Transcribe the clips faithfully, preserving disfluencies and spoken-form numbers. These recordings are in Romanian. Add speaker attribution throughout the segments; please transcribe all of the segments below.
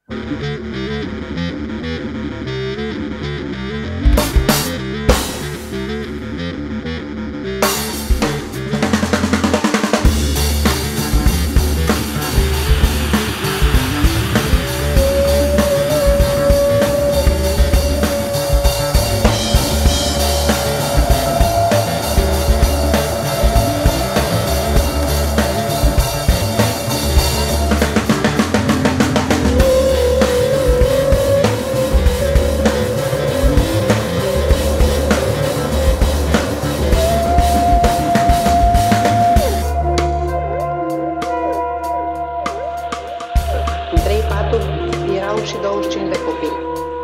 Speaker 1: Și douăzeci și cinci de copii.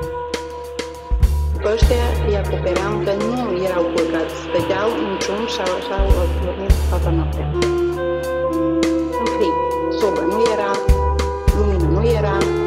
Speaker 1: Pe ăștia îi acopeream că nu erau culcați, stăteau în cium și așa au dormit toată noaptea. În frig, sobă nu era, lumină nu era,